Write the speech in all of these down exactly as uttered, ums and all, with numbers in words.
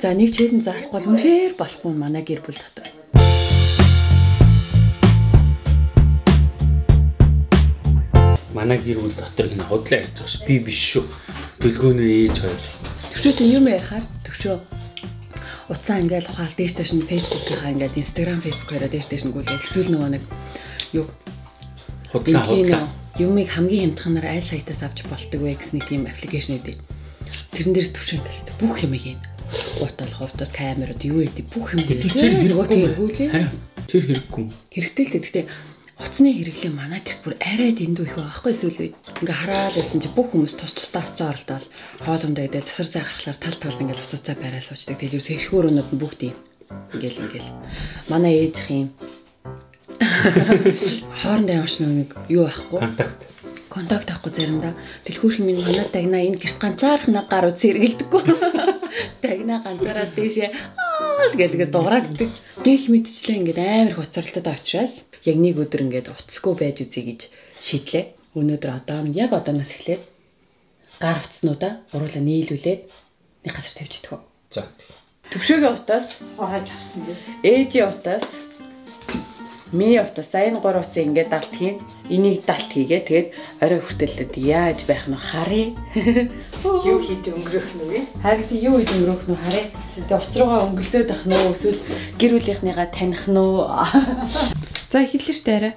За нэг челленж заахгүй бол үнэхээр болохгүй манай гэр бүл дотор. Манай гэр бүл дотор гинэ худлаа ярьж байгаа ш. Би биш шүү. Төлгөөнөө ээж хоёр. Төвшөөтэй юм яхаар төвшөө уцаа ингээл ухаал дээш дэш нь фейсбુકийнхаа ингээл инстаграм фейсбુકээрээ дээш дэш нь гүйлээ. Эсвэл нөгөө нэг юу худлаа худлаа юмыг хамгийн хямдханаар аль сайтаас авч болдог вэ гэсэн нэг тийм аппликейшн өгдөө. Тэрэн дээрс төвшөө ингээл бүх юм ийм гутал хувцас камерууд юу гэдэг бүх юм дээр хэрэггүй. Тэр хэрэггүй. Хэрэгтэй л дээ. Гэхдээ уцны хэрэглээ манай гэрт бүр арай дэндүү их байгаа байхгүй эсвэл үед ингээ хараад байсан чи бүх хүмүүс тус тусдаа уцаа оролдоод хоолундаа идэл засар цай гаргахлаар тал талд ингээ уцаа барай суучдаг. Тэгэл ерөөс эрх өрөөнүүд нь бүгд юм. Ингээл ингээл. Манай ээжих юм. Хоорондоо явж нэг юу ахгүй. Контакт. Контакт авахгүй заримдаа дэлгүүрх минь манай тагнаа энэ гэрт ганцаархнаа гар үз сэргэлдэггүй. Тагнаа ганцаараа дээшээ аа л гэдэг дуурайддаг. Гэх мэтчлээ ингээд амар хуцарлалтад очраас яг нэг өдөр ингээд уцсгүй байж үзье гэж шийдлээ. Өнөөдөр одоо яг одооноос эхлээд гар уцснуудаа уруулаа нийлүүлээд нэг газар тавьж идэх үү. За. Төвшөөгийн утаас хаач авсан дээ. Ээжийн утаас миний утаас энэ гурав уцыг ингээд далт хийн. Энийг далт хийгээ. Тэгээд орой хүртэлээд яаж байх нь харъя. Юу хийж өнгөрөх нүгэ? Харин юу хийж өнгөрөх нь харъя. Тэгээд уц руугаа өнгөлзөөд ах нь уу эсвэл гэр бүлийнхнийгаа таних нь уу. За эхэллээ штэ арай.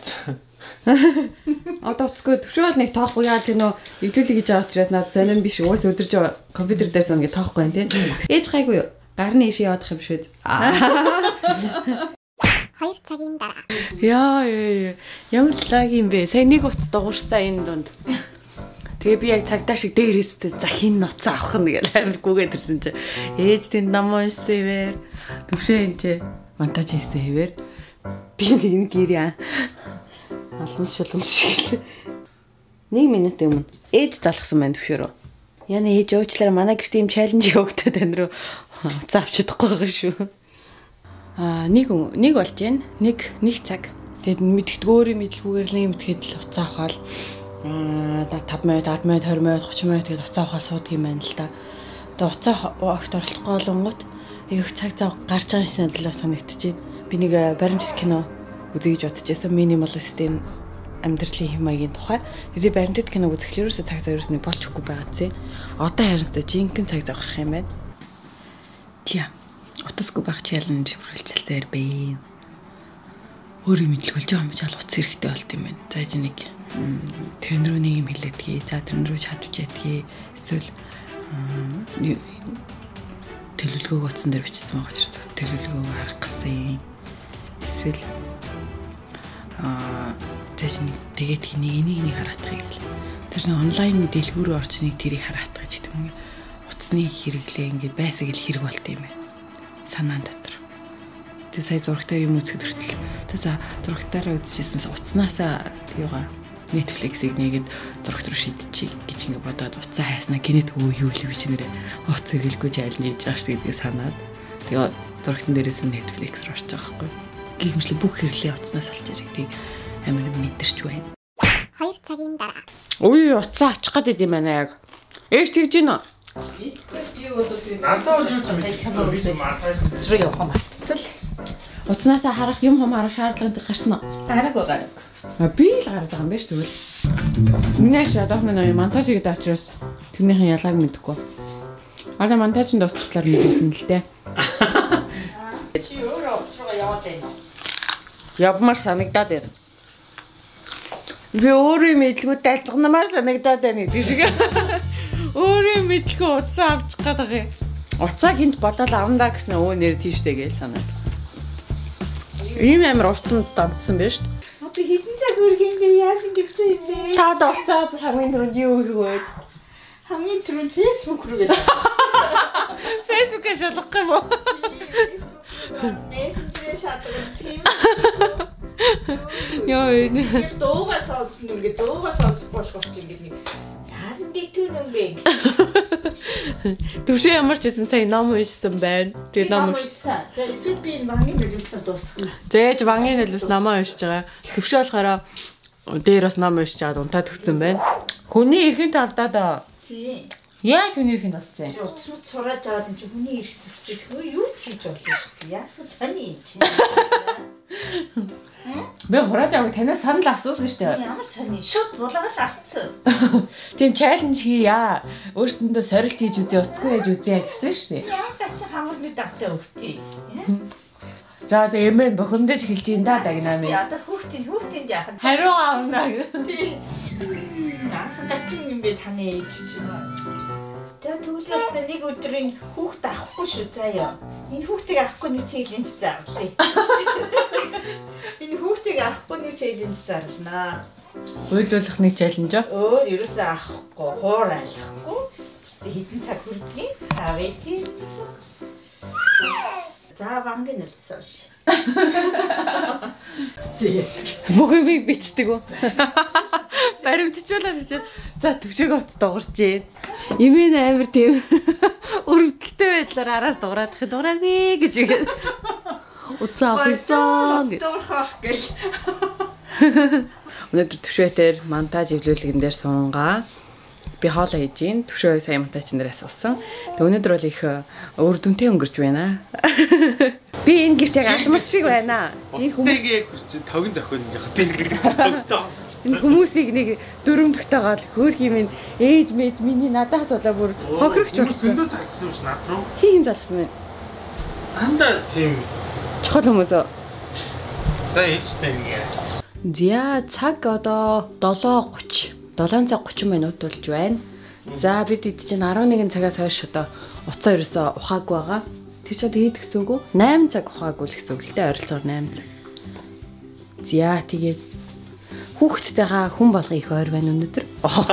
Одоо уцгүй төвшөөл нэг тоохгүй яа тийм нөө эвлүүлэх гэж байгаа учраас надад сонирн биш. Уус өдөрж компьютер дээр сон гэж тоохгүй байх тийм. Ээж гайгүй юу? Гарны ишээ явах юм шүү. хоёр цагийн дараа. Яа яа ямар лаг юм бэ? Сайн нэг утас дуурсан энэ дунд. Тэгээ би яг цагдаа шиг дээрээстэй за хин нуцаа авах нь гэж амар гүгээд ирсэн чи. Ээж тэнд ном уншсан хэвээр. Төвшөө энэ чи монтаж хийсэн хэвээр. Би энэ гэрээ алмас шулуун шиг. Нэг минут өмнө ээж талхсан байна төвшөөрөө. Яна ээж уучлаарай манай гэрт ийм чаленж өгдөө тань руу уцаа авч чадахгүй байгаа шүү. Аа нэг нэг болж байна. Нэг нэг цаг. Тэгэд мэдгэдэг өөрөө мэдлгүйгээр л юм тэгэхэд л уцаа авахал аа тавь минут, десять минут, двадцать минут, тридцать минут тэгэд уцаа авахал суудаг юм байна л да. Тэгээ уцаа огт оролцохгүй болонгууд их цаг зав гарч байгаа юм шиг санагдчихэв. Би нэг баримтат кино үзье гэж бодож байсан. Минималистийн амьдралын хэм маягийн тухай. Тэгээ баримтат кино үзэхлээр ерөөсөө цаг зав ерөөс нэг болж өгөхгүй байгаа зэ. Одоо харинстай жинхэнэ цаг зав гарах юм байна. Тиа утасгүй байх челленж хүрэлцэлсээр бэ. Өөрөө мэдлгүүлж байгаа юм чи ал утас хэрэгтэй болт юм байна. Зааж нэг тэрэн рүү нэг юм хэлээдгий. За тэрэн рүү чадвч ядгий. Эсвэл төлөвлөгөөг утсан дээр бичсэн байгаа учраас төлөвлөгөөг харах гэсэн. Эсвэл аа зааж нэг тэгээд нэг энийг нэг хараатгах юм. Тэр нэг онлайн дэлгүүрөөр орч нэг тэрийг хараатгах гэдэг юм. Утасны хэрэглээ ингээд байсаг л хэрэг болт юм байна. Санаан дотор. Тэг сая зурагтаар юм үзэхэд хүртэл. Тэг за зурагтаараа үзчихсэн утаснасаа юугаар Netflix-ийг нэгэд зурагт руу шидчихье гэж ингэ бодоод уцаа хайснаа гинэт өө юу л биш нэрээ. Уц зэрэглгүй чайлж хийж байгаа шүү гэдгийг санаад. Тэгээ зурагтан дээрээс нь Netflix руу орж байгаа байхгүй. Гихмшлээ бүх хэрэглээ утаснаас олж байгаа гэдгийг амар мэдэрч байна. хоёр цагийн дараа. Ой уцаа авчих гээд юм байна яг. Ээж тэгж гинэ. Би бол би надад юу ч сайн би мартаж зэрэг явах мартцал. Утаснаас харах юм хам харах шаардлага гарсан уу? Гараагүй гараг. А би л гараад байгаа юм байна шүү дээ. Миний шатахны ноён монтаж хийгээд авчраас тэрнийхэн ялгааг мэдэхгүй. Аа монтажинд дуусчлаар мэдэн л дээ. Чи өөрөө уцраа яваад байна. Явмаар санагдаад байна. Би өөрөө мэдлгүй дайцгнамаар санагдаад байна гэдэг шиг. Өөрөө мэдлгүй уцаа авчих гээд байгаа юм. Уцаа гинт бодоод авандаа гэсэн өө нэр тийштэй гэж санаад. Ийм амар уртсанд донтсон байж шүү. Би хэдэн цаг үргэнгээ яасан гэвчээ юм бэ? Та уцаа хамгийн түрүүнд юу хийгээд? Хамгийн түрүүнд Facebook руу гэдэг. Facebook-ээр шалгах юм уу? Messenger шатдаг тийм. Яа энэ. Дуугаа сонсно ингээд дуугаа сонсох болох юм ингээд нэг яасан гэтэл юм бэ? Түшээ ямар ч гэсэн сая ном уншсан байна. Тэгээ ном уншсан. За эсвэл би энэ вангийн нөлөөсөн дуусгах. Зээж вангийн нөлөөс номоо уншиж байгаа. Төвшөө болохоор дээр бас ном уншиж чаад унтаад өгсөн байна. Хүний эрхийн тавдаа да. Тийм. Яаж өнөр ихэнд болцсон юм? Утас мут сураад аваад энэ хүний ирэх зөрчил хөө юу ч хийж болно шүү дээ. Яасан сони юм чинь. Би хурааж авах танаас санал асуусан шүү дээ. Ямар сони шууд булгаал авцсан. Тийм чаленж хийя. Өөртөндөө сорилт хийж үзье, уцгүй яаж үзье гэсэн шүү дээ. Яагаад чи хамарны давтаа өгтий. За тэгээ эмээ бохомдож хэлж ин да дагнаа минь. Одоо хүүхдийн хүүхдийн яах вэ? Хариу аавна гэсэн. Наасан гачин юм бэ таны ээж чинь. Тэгээ түлээс нэг өдрийн хүүхд авахгүй шүү заяа. Энэ хүүхдийг авахгүй нэг чи эзэмч заавлаа. Энэ хүүхдийг авахгүй нэг чи эзэмч зарлнаа. Уйлуулах нэг чаленж аа. Өөр ерөөсөө авахгүй, хуур айлахгүй. Хэдэн цаг хүрдгийг авъя тийм. За вангийн үлсэн ш. Зээш. Мөхөмийг бичдэг үү? Баримтжуулаад хичээд за төвшөөгөө уц дуурч гээ. Имэн амир тийм өрөвдөлтөй байдлаар араас дуурайх дураагүй гэж игээд. Уцаа авсан гэж. Дуурхах гэж. Өнөөдөр төвшөөтээр монтаж эвлүүлэгэн дээр сунгаа. Би хоолоо хийж гин төвшөө сая монтаж нэрээс усан. Тэг өнөөдөр бол их өөр дүнтэй өнгөрч байна. Би энэ гэрт яг алмас шиг байна. Энэ хүмүүсийг яг хүсч тогн зохион яах вэ? Энэ хүмүүсийг нэг дөрөмдөгтэйгээр хөөх юм ин ээж мэж миний надаас болоо бүр хохирогч болсон. Зөндөө залгсан юм ш над руу. Хийх залгсан байна. Анда тийм Чухал хүмүүс. За ээжтэй ингээ. За цаг одоо долоо гуйч. долоон цаг гучин минут болж байна. За бид эд чинь арван нэгэн цагаас хойш одоо уцаа ерөөсө ухаагүй байгаа. Тэр ч одоо хийх гэсэн үг үү? найман цаг ухаагүй л гэсэн үг л дээ, ойролцоогоор найман цаг. За тэгээд хүүхдтэйгээ хүн болгоо их ойр байна өнөөдөр.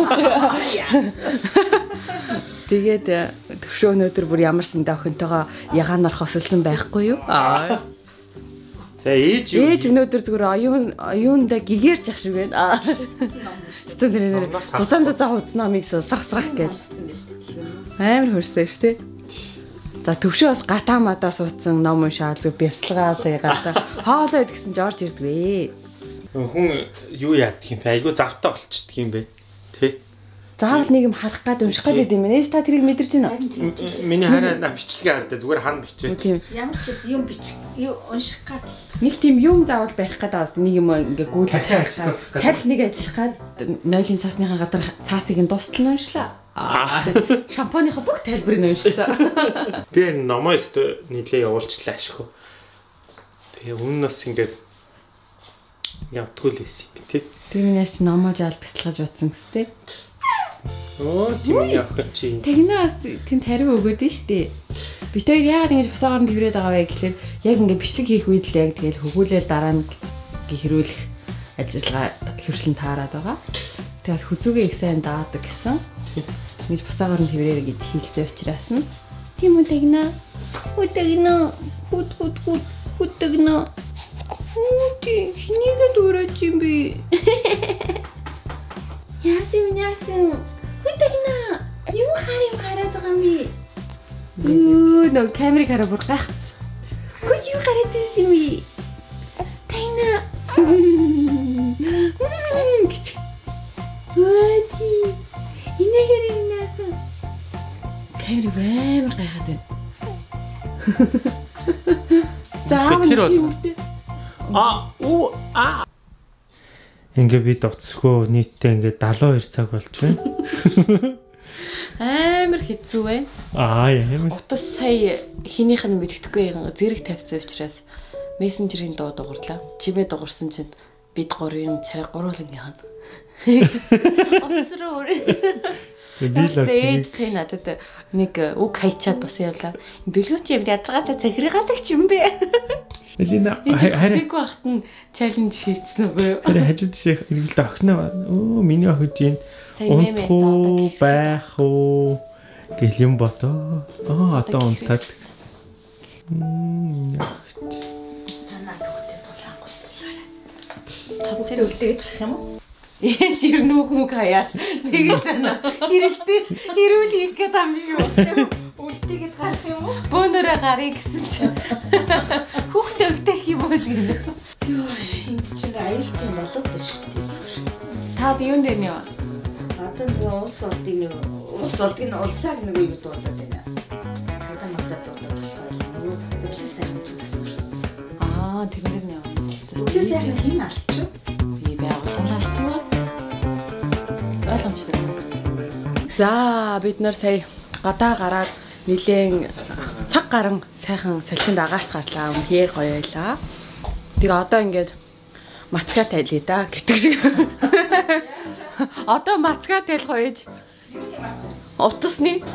Тэгээд төвшөө өнөөдөр бүр ямарсан охинтойгоо ягаанаар хосолсон байхгүй юу? Аа. За ээж юу? Ээж өнөөдөр зүгээр оюун оюундаа гэгэрч ах шиг байна. Стон нэр нэр зузаан зузаан хуудсан намыг сарах сарах гэж. Амар хөрсөн шүү дээ. За төвшөө бас гатаа мадаа суудсан ном уншаал зүг бясалгаа саягаа. Хоолоо идгсэн ч орж ирдвэ. Хүн юу яадаг юм бэ? Айгу завтаа болчихдөг юм бэ? Тэ? Заавал нэг юм харах гад унших гад юм ээ. Та тэрийг мэдэрч байна уу? Миний хараа бичлэгээ хардаа зүгээр хан бичээ. Ямар ч юм юм бич юу унших гад нэг тийм юм заавал барих гэдэг бас нэг юм ингээ гүйлэх тарих нэг ажиллах гад нойлын цаасныхаа гадар цаасыг нь дуустал нь уншлаа. Шампаныхаа бүх тайлбарыг нь уншсан. Би номоо өстө нийлээ явуулчлаа ашгүй. Тэгээ өмнө нас ингээд явтгүй л байсан юм тий. Тэр миний ач номоо жаал бяцлагаж утсан гэстэй. Оо тийм яах чи. Тэгнээс тэнд хариу өгөөд нь штэ. Би тэр яагаад ингэж босоогоор нь хэврээд байгаа вэ гэхэлэр яг ингээ бичлэг хийх үед л яг тэгэл хөгүүлэл дараа нь гихрүүлэх ажиллагаа хөвшлэн таарад байгаа. Тэгээс хүзүүгээ их сайн даадаг гэсэн. Ингэж босоогоор нь хэврээрэ гэж хэлсэн учраас нь тийм үү тэгнэ. Үтэгнэ. Хут хут хут хутэгнэ. Үти хинийгээ дуурайч юм бэ. Яасан минь яасан. Үтэгнэ. Юу хар юм хараад байгаа юм бэ? Юу нөө камерыг хараа бүр гайхсан. Хөө юу хараад байсан юм бэ? Тайна. Гэж. Үти. Инээгээр инээсэн. Камерыг амар гайхаад байна. За А уу а ингээ бид уцсгөө нийтдээ ингээ далуу хоёр цаг болж байна. Амар хэцүү байна. Аа ямар. Утас сая хинийх нь мэддэхгүй зэрэг тавьсан учраас мессенжерийн дуу дугуурлаа. Чимээ дугуурсан чинь бид гурийн царай гуруулангийнх нь. Утасруу өрөө. Би л ээж сая надад нэг үг хайчаад бас явлаа. Дэлгүүч юм ядаргаатай захиргаадаг ч юм бэ. Элина харин хахт нь чаленж хийцэн үгүй. Харин хажууд шиг эргэлдэ охиноо. Оо миний охид чинь унтхуу байх уу гэх юм бото. Аа одоо унтаад. Мм яах чи. танаа төгтөд дулаан голцлаа. Та бүгд үлдээж гэх юм уу? Ээж ер нь үг мөг хаяа. Тэгээ санаа. Хэрэлтэй хэрүүл хийх гэдэг юм шүү. Үлдээгээд гарах юм уу? Бөөнөрөө гарыг гэсэн чинь. Хүүхдээ үлдээх юм бол гэнэ. Йоо, энд чинь аюултай болоод байна шүү дээ. Таад юун дээр нэ? Таад Одоо нэг улс олдыг нэг улс олдыг нь улсаар нэг юу дуулаад байна. Одоо надад дуулаад болохоор юу төлөв сайн мэдсэн. Аа тэрнэр нь яа. Төлөв сайн хин алчих. Би байгуулсан алдсан уу? Ойлгомжтой. За бид нар сая гадаа гараад нилээн цаг гарan сайхан салхинд агаарт гарлаа. Үнэхээр гоё байлаа. Тэгээ одоо ингээд мацгаа тайлъя да гэтг шиг. Одоо мацгаа тайлах байж. Утасны.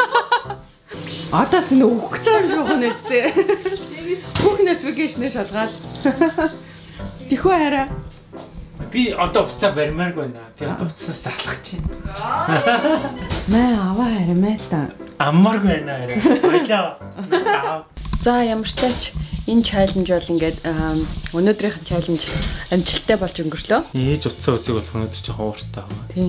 Атас нь өгөх гэж байгаа юм шүү дээ. Бүх notification-ыг шалгаад. Тэхүү хараа. Би одоо уцаа барьмааргүй байна. Би одоо уцаас залах чинь. Маа аваа хармаа та. Аммааргүй байна арай. Ойлоо. За ямар ч тач энэ чаленж бол ингээд өнөөдрийнх нь чаленж амжилттай болж өнгөрлөө. Ээж уцаа үзэг болох өнөөдөр жоохон ууртай байгаа. Тийм.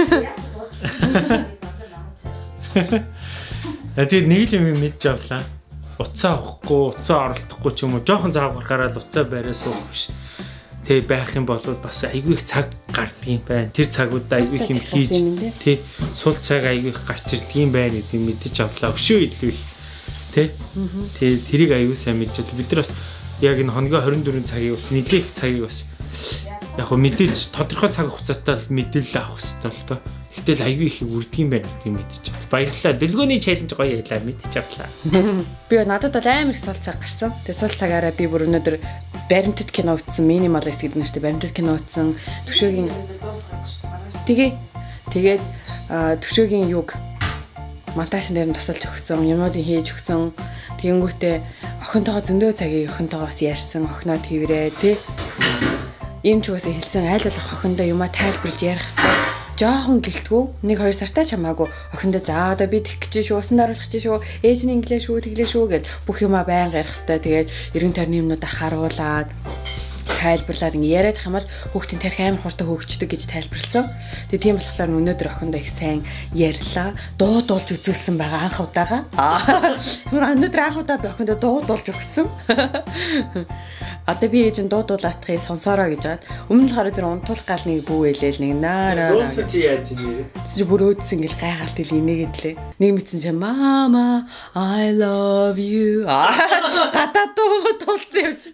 Тэгээд нэг л юм мэдж авлаа. Уцаа авахгүй, уцаа оролдохгүй ч юм уу жоохон заавархаараа л уцаа бариа суух биш. Тэ байх юм бол бас айгүй их цаг гардаг юм байна. Тэр цагуудаа айгүй их юм хийж тий сул цаг айгүй их гарч ирдэг юм байна гэдэг мэдэж авлаа. Өшөө илүү их тий. Тий тэрийг айгүй сайн мэдж авлаа. Бид нар бас яг энэ хоногийн хорин дөрвөн цагийг бас нэлээх цагийг бас яг хөө мэдээж тодорхой цаг хугацаатай л мэдээлэл авах хэрэгтэй л доо. Гэтэл айгүй их үрдэг юм байна гэдгийг мэдэж авлаа. Баярлалаа. Дэлгөөний чаленж гоё ялаа мэдэж авлаа. Би надад бол амар их сул цаг гарсан. Тэгээ сул цагаараа би бүр өнөөдөр баримтат кино үзсэн, минималист гэдэг нэртэй баримтат кино үзсэн. Төвшөөгийн Тэгээ тэгээд төвшөөгийн юг монтажн дээр нь тусалж өгсөн, юмнуудыг хийж өгсөн. Тэгэнгүүтээ охинтойгоо зөндөө цагийг охинтойгоо бас ярьсан, охиноо тэрвэрээ тий. Ийм ч үгээс хэлсэн айл болох охиндоо юмаа тайлбарлаж ярих хэрэгтэй. Жохон гэлтгүү нэг хоёр сартаа чамаагүй охиндоо за одоо би тэгэх гэж шүү, усан даруулах гэж шүү, ээж нь инглээ шүү, тэглээ шүү гэд бүх юмаа байнга ярих хэрэгтэй. Тэгээд эргэн тойрны юмнуудаа харуулад тайлбарлаад ингэ яриад их юм бол хүүхдийн тарих амар хурдан хөгждөг гэж тайлбарлсан. Тэгээ тийм болохоор өнөөдөр охиндоо их сайн ярьлаа. Дуудуулж үзүүлсэн байгаа анх удаага. Өнөөдөр анх удаа би охиндоо дуудуулж өгсөн. Одоо би ээж нь дуудуулаатхыг сонсороо гэж хаад өмнө нь хараа зэрэг унтуулах гал нэг бүү хэлээл нэг наараа. Дуусах чи яаж нэрээ? Чи бүр өөдсөн ингээл гайхалт ил инээгээд лээ. Нэг мэдсэн чи мама I love you. Гадаа дуудуулсан явж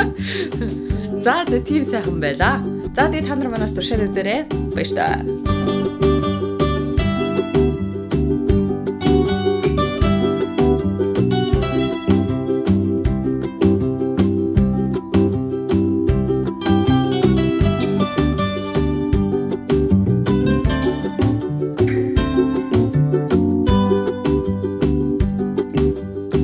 байна. За тийм сайхан байла. За тэгээ та нар манаас туршаад үзээрэй. Баярлалаа.